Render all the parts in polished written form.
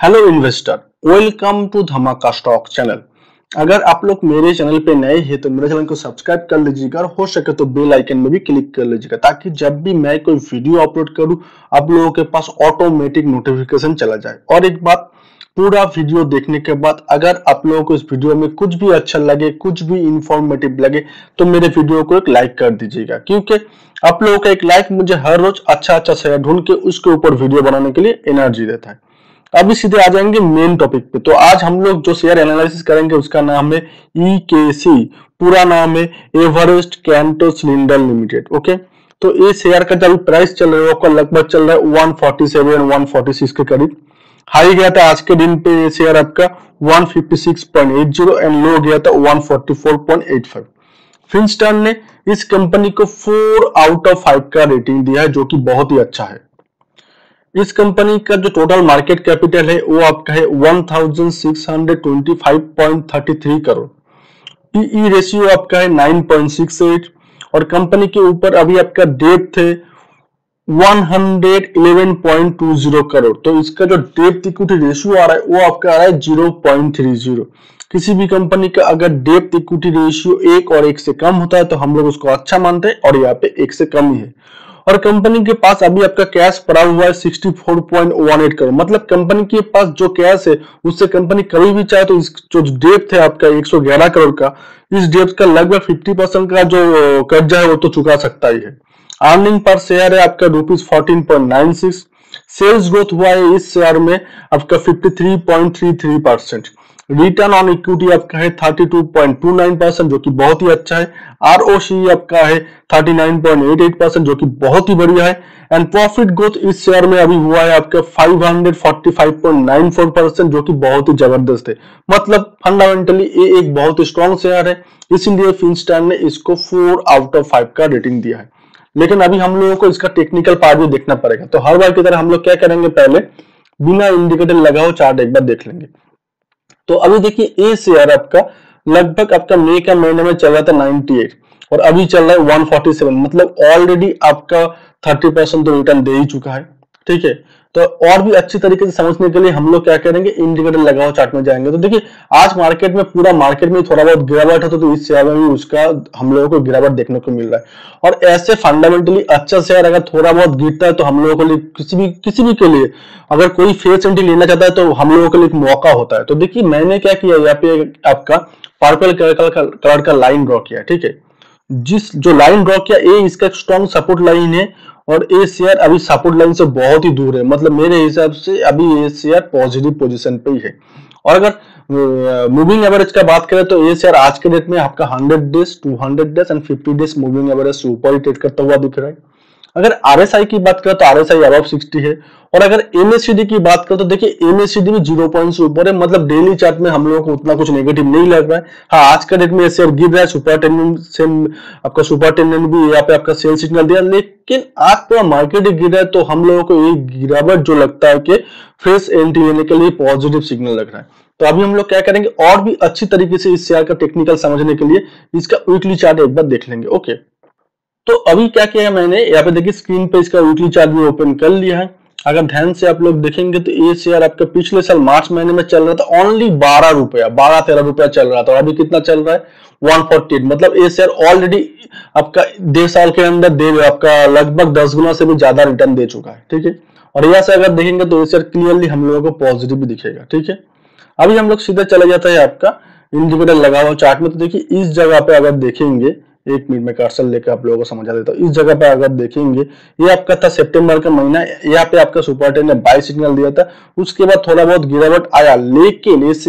Hello investor, welcome to Dhamaka stock channel. अगर आप लोग मेरे चैनल पे नए हैं तो मेरे चैनल को सब्सक्राइब कर लीजिएगा और हो सके तो बेल आइकन में भी क्लिक कर लीजिएगा ताकि जब भी मैं कोई वीडियो अपलोड करूं आप लोगों के पास ऑटोमेटिक नोटिफिकेशन चला जाए। और एक बात, पूरा वीडियो देखने के बाद अगर आप लोगों को इस वीडियो में कुछ भी अच्छा लगे, कुछ भी इंफॉर्मेटिव लगे तो मेरे वीडियो को एक लाइक कर दीजिएगा, क्योंकि आप लोगों का एक लाइक मुझे हर रोज अच्छा अच्छा शेयर ढूंढ के उसके ऊपर वीडियो बनाने के लिए एनर्जी देता है। अभी सीधे आ जाएंगे मेन टॉपिक पे। तो आज हम लोग जो शेयर एनालिसिस करेंगे उसका नाम है ईकेसी, पूरा नाम है Everest Kanto cylinder limited. Okay, तो ये शेयर का जो प्राइस चल रहा है आपका लगभग चल रहा है 147 146 के करीब। हाई गया था आज के दिन पे ये शेयर आपका 156.80 एंड लो गया था 144.85। फिनस्टर्न ने इस कंपनी को 4 आउट ऑफ 5 का रेटिंग दिया है, जो कि बहुत ही अच्छा है। इस कंपनी का जो टोटल मार्केट कैपिटल है वो आपका है 1625.33 करोड़। पीई रेशियो आपका है 9.68 और कंपनी के ऊपर अभी आपका डेब्ट है 111.20 करोड़। तो इसका जो डेब्ट इक्विटी रेशियो आ रहा है वो आपका आ रहा है 0.30। किसी भी कंपनी का अगर डेब्ट इक्विटी रेशियो 1 और 1 से कम होता है तो हम लोग उसको अच्छा मानते हैं, और यहाँ पे 1 से कम ही है। और कंपनी के पास अभी आपका कैश पड़ा हुआ है 64.18 करोड़। मतलब कंपनी के पास जो कैश है उससे कंपनी कभी भी चाहे तो इस जो डेब्ट है आपका 111 करोड़ का, इस डेब्ट का लगभग 50% का जो कर्जा है वो तो चुका सकता ही है। अर्निंग पर शेयर है आपका ₹14.96। सेल्स ग्रोथ हुआ है इस शेयर में आपका 53.33%। रिटर्न ऑन इक्विटी आपका है 32.29%, जो कि बहुत ही अच्छा है। आरओसी आपका है 39.88%, जो कि बहुत ही बढ़िया है। एंड प्रॉफिट ग्रोथ इस शेयर में अभी हुआ है आपका 545.94%, जो कि बहुत ही जबरदस्त है। मतलब फंडामेंटली ये एक बहुत ही स्ट्रॉन्ग शेयर है, इसीलिए फिनस्टर्न ने इसको 4 आउट ऑफ 5 का रेटिंग दिया है। लेकिन अभी हम लोगों को इसका टेक्निकल पार्ट भी देखना पड़ेगा। तो हर बार की तरह हम लोग क्या करेंगे, पहले बिना इंडिकेटर लगाओ चार्ट एक बार देख लेंगे। तो अभी देखिए ये शेयर आपका लगभग आपका मई का महीने में चल रहा था 98 और अभी चल रहा है 147। मतलब ऑलरेडी आपका 30% तो रिटर्न दे ही चुका है। ठीक है, तो और भी अच्छी तरीके से समझने के लिए हम लोग क्या करेंगे, इंडिकेटर लगाओ चार्ट में जाएंगे। तो देखिए आज मार्केट में पूरा मार्केट में थोड़ा बहुत गिरावट है, तो इस शेयर में भी उसका हम लोगों को गिरावट देखने को मिल रहा है। और ऐसे फंडामेंटली अच्छा शेयर अगर थोड़ा बहुत गिरता है तो हम लोगों के लिए किसी भी के लिए अगर कोई फेस एंट्री लेना चाहता है तो हम लोगों के लिए एक मौका होता है। तो देखिए मैंने क्या किया, यहाँ पे आपका पर्पल कलर का लाइन ड्रॉ किया। ठीक है, जिस जो लाइन ड्रॉ किया ये इसका स्ट्रॉन्ग सपोर्ट लाइन है और ये शेयर अभी सपोर्ट लाइन से बहुत ही दूर है। मतलब मेरे हिसाब से अभी ये शेयर पॉजिटिव पोजीशन पे ही है। और अगर मूविंग एवरेज का बात करें तो ये शेयर आज के डेट में आपका 100 days 200 days and 50 days moving average से ऊपर ही ट्रेड करता हुआ दिख रहा है। अगर आरएसआई की बात करें तो आरएसआई अबव 60 है। और अगर एमएससीडी की बात करें तो देखिए एमएससीडी भी 0 पॉइंट से ऊपर है। मतलब डेली चार्ट में हम लोगों को उतना कुछ नेगेटिव नहीं लग रहा है। हाँ, आज का डेट में शेयर गिर रहा है। सुपर टेंडेंट से आपका सुपर टेंडेंट भी यहाँ पे आपका सेल सिग्नल दिया, लेकिन आज पूरा मार्केट ही गिर रहा है। तो हम लोगों को ये गिरावट जो लगता है कि फ्रेश एंट्री लेने के लिए पॉजिटिव सिग्नल लग रहा है। तो अभी हम लोग क्या करेंगे, और भी अच्छी तरीके से इस शेयर का टेक्निकल समझने के लिए इसका वीकली चार्ट एक बार देख लेंगे। ओके, तो अभी क्या किया है मैंने, यहाँ पे देखिए स्क्रीन पे इसका वीकली चार्ट भी ओपन कर लिया है। अगर ध्यान से आप लोग देखेंगे तो ये शेयर आपका पिछले साल मार्च महीने में चल रहा था ओनली 12 रुपया 12-13 रुपया चल रहा था, और अभी कितना चल रहा है 148। मतलब ये शेयर ऑलरेडी आपका 1.5 साल के अंदर आपका लगभग 10 गुना से भी ज्यादा रिटर्न दे चुका है। ठीक है, और यहाँ से अगर देखेंगे तो ये शेयर क्लियरली हम लोगों को पॉजिटिव भी दिखेगा। ठीक है, अभी हम लोग सीधे चले जाता है आपका इंडिकेटर लगा हुआ चार्ट में। तो देखिए इस जगह पे अगर देखेंगे, एक मिनट में कर्सर लेकर आप लोगों को समझा देता हूँ। इस जगह पे अगर देखेंगे ये आपका था सितंबर का महीना, यहाँ पे आपका सुपर टेन ने बाय सिग्नल दिया था। उसके बाद थोड़ा बहुत गिरावट आया, लेकिन इस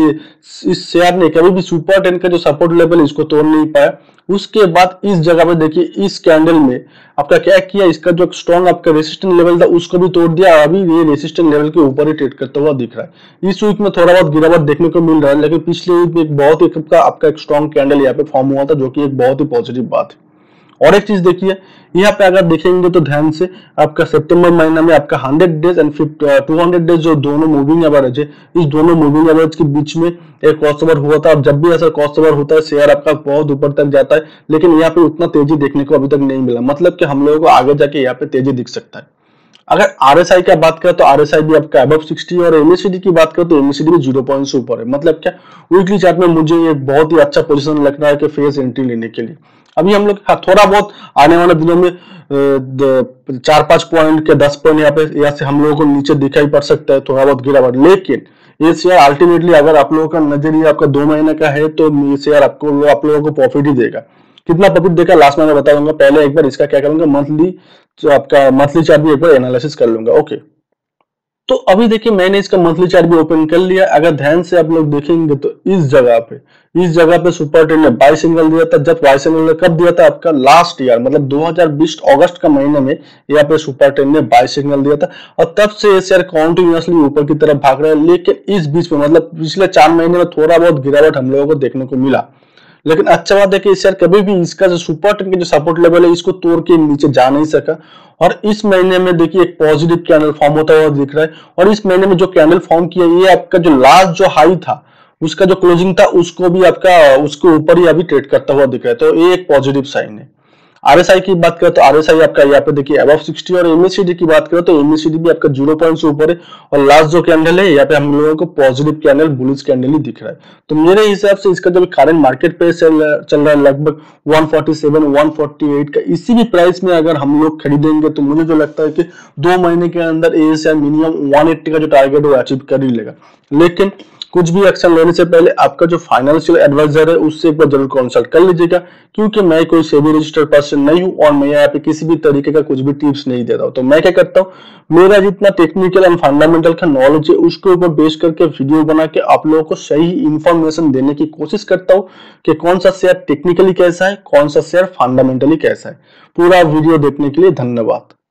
शेयर ने कभी भी सुपर टेन का जो सपोर्ट लेवल इसको तोड़ नहीं पाया। उसके बाद इस जगह पे देखिए इस कैंडल में आपका क्या किया, इसका जो स्ट्रॉन्ग आपका रेसिस्टेंट लेवल था उसको भी तोड़ दिया। अभी ये रेसिस्टेंट लेवल के ऊपर ही ट्रेड करता हुआ दिख रहा है। इस वीक में थोड़ा बहुत गिरावट देखने को मिल रहा है, लेकिन पिछले वीक में एक बहुत ही आपका एक स्ट्रॉन्ग कैंडल यहाँ पे फॉर्म हुआ था, जो कि एक बहुत ही पॉजिटिव बात है। और एक चीज देखिए यहाँ पे अगर देखेंगे तो ध्यान से आपका सितंबर महीना में आपका 100 डेज एंड 200 डेज जो दोनों मूविंग एवरेज है, इस दोनों मूविंग एवरेज के बीच में एक क्रॉसओवर हुआ था। अब जब भी ऐसा क्रॉसओवर होता है शेयर आपका बहुत ऊपर तक जाता है, लेकिन यहाँ पे उतना तेजी देखने को अभी तक नहीं मिला। मतलब कि हम लोगों को आगे जाके यहाँ पे तेजी दिख सकता है। अगर आरएसआई का बात करें तो आरएसआई भी आपका अबव 60 और एमएसीडी की बात करें तो एमएसीडी भी 0 पॉइंट से ऊपर है। मतलब क्या, वीकली चार्ट में मुझे एक बहुत ही अच्छा पोजीशन लग रहा है कि फेस एंट्री लेने के लिए। अभी हम लोग थोड़ा बहुत आने वाले दिनों में 4-5 पॉइंट के 10 पॉइंट यहाँ पे यहाँ से हम लोगों को नीचे दिखाई पड़ सकता है, थोड़ा बहुत गिरावट। लेकिन ये शेयर अल्टीमेटली अगर आप लोगों का नजरिया आपका 2 महीने का है तो ये शेयर आप लोगों को प्रॉफिट ही देगा। कितना प्रॉफिट देगा लास्ट में मैं बताऊंगा। पहले एक बार इसका क्या करूंगा, मंथली जो आपका मंथली चार्ट भी एक बार एनालिसिस कर लूंगा। ओके, तो अभी देखिए मैंने इसका मंथली चार्ट भी ओपन कर लिया। अगर ध्यान से आप लोग देखेंगे तो इस जगह पे सुपर ट्रेंड ने बाय सिग्नल दिया था। जब बाय सिग्नल कब दिया था, आपका लास्ट ईयर मतलब 2020 अगस्त का महीने में यहाँ पे सुपर ट्रेंड ने बाय सिग्नल दिया था और तब से ये शेयर कॉन्टिन्यूसली ऊपर की तरफ भाग रहा है। लेकिन इस बीच में मतलब पिछले 4 महीने में थोड़ा बहुत गिरावट हम लोगों को देखने को मिला। लेकिन अच्छा बात है कि शेयर कभी भी इसका जो सुपर ट्रेंड के जो सपोर्ट लेवल है इसको तोड़ के नीचे जा नहीं सका। और इस महीने में देखिए एक पॉजिटिव कैंडल फॉर्म होता हुआ दिख रहा है। और इस महीने में जो कैंडल फॉर्म किया ये आपका जो लास्ट जो हाई था उसका जो क्लोजिंग था उसको भी आपका उसके ऊपर ही अभी ट्रेड करता हुआ दिख रहा है, तो ये एक पॉजिटिव साइन है। आरएसआई की बात करें तो आरएसआई आपका यहाँ पे देखिए अबव 60 और एमएसीडी की बात करें तो एमएसीडी भी आपका 0 पॉइंट से ऊपर है और लास्ट जो कैंडल है यहाँ पे हम लोगों को पॉजिटिव कैंडल बुलिश कैंडल ही दिख रहा है। तो मेरे हिसाब से इसका जो करंट मार्केट प्राइस चल रहा है लगभग 147 148 का, इसी भी प्राइस में अगर हम लोग खरीदेंगे तो मुझे जो लगता है कि 2 महीने के अंदर एएसआई मिनिमम 180 का जो टारगेट वो अचीव कर ही लेगा। लेकिन कुछ भी एक्शन लेने से पहले आपका जो फाइनेंशियल एडवाइजर है उससे एक बार जरूर कंसल्ट कर लीजिएगा, क्योंकि मैं कोई सेबी रजिस्टर्ड पर्सन नहीं हूं और मैं यहाँ पे किसी भी तरीके का कुछ भी टिप्स नहीं दे रहा हूं। तो मैं क्या करता हूँ, मेरा जितना टेक्निकल एंड फंडामेंटल का नॉलेज है उसके ऊपर बेस करके वीडियो बना के आप लोगों को सही इंफॉर्मेशन देने की कोशिश करता हूँ कि कौन सा शेयर टेक्निकली कैसा है, कौन सा शेयर फंडामेंटली कैसा है। पूरा वीडियो देखने के लिए धन्यवाद।